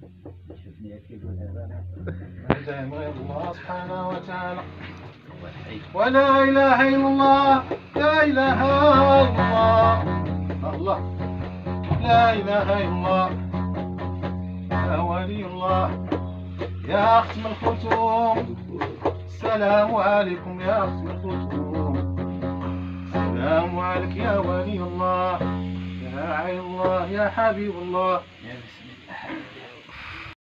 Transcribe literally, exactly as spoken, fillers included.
دائم غير الله سبحانه وتعالى. ولا إله إلا الله، لا إله إلا الله، الله لا إله إلا الله يا ولي الله يا ختم الختوم. السلام عليكم يا ختم الختوم، السلام عليك يا ولي الله يا عين الله يا حبيب الله.